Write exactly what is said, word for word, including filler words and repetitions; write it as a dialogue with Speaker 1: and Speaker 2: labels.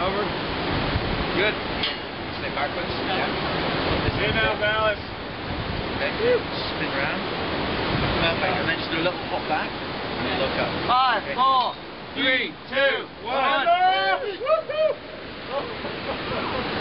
Speaker 1: over. Good. Stay backwards. Yeah.
Speaker 2: See you now, Valaas.
Speaker 1: Okay. Spin round. Perfect. And then just do a little pop back. And then look up.
Speaker 3: Five,
Speaker 1: Okay.
Speaker 3: four, three, two, one.